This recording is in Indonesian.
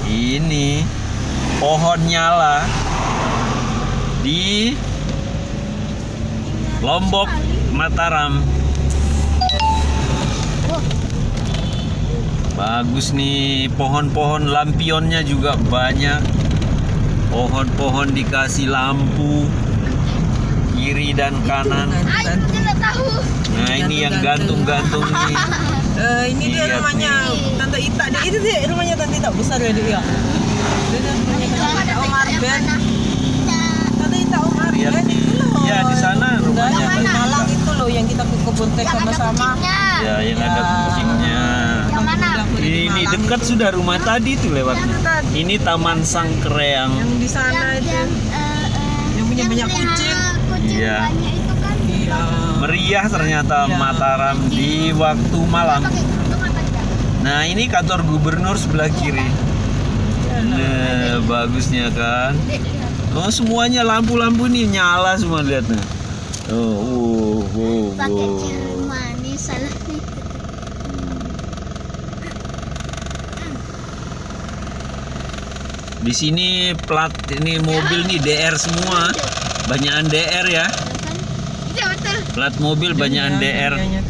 Ini pohon nyala di Lombok, Mataram. Bagus nih, pohon-pohon lampionnya juga banyak. Pohon-pohon dikasih lampu kiri dan kanan. Nah, ini yang gantung-gantung nih. Ini dia Lihat rumahnya Tante Ita. Itu dia rumahnya Tante Ita besar ya dia. Dia rumahnya Tante Ita Om Arben. Tante Ita Om Lihat Arben nih. itu loh. Ya, di sana rumahnya Di Tante Malang Ita. itu loh yang kita ke kebun teh sama-sama. Ya, yang ada kucingnya. Yang mana? Ini dekat sudah rumah tadi tuh lewatnya. Ini Taman Sangkreang. Yang di sana itu. Yang punya banyak kucing. Iya. Iya. Meriah ternyata Iya. Mataram di waktu malam. Nah, ini kantor gubernur sebelah kiri. Nah, bagusnya kan. Oh, semuanya lampu-lampu nih nyala semua, lihat nih. Oh, Pakai Jermani salah nih. Di sini plat ini mobil nih DR semua. Banyakan DR ya. Iya betul. Plat mobil banyakan DR. Iya,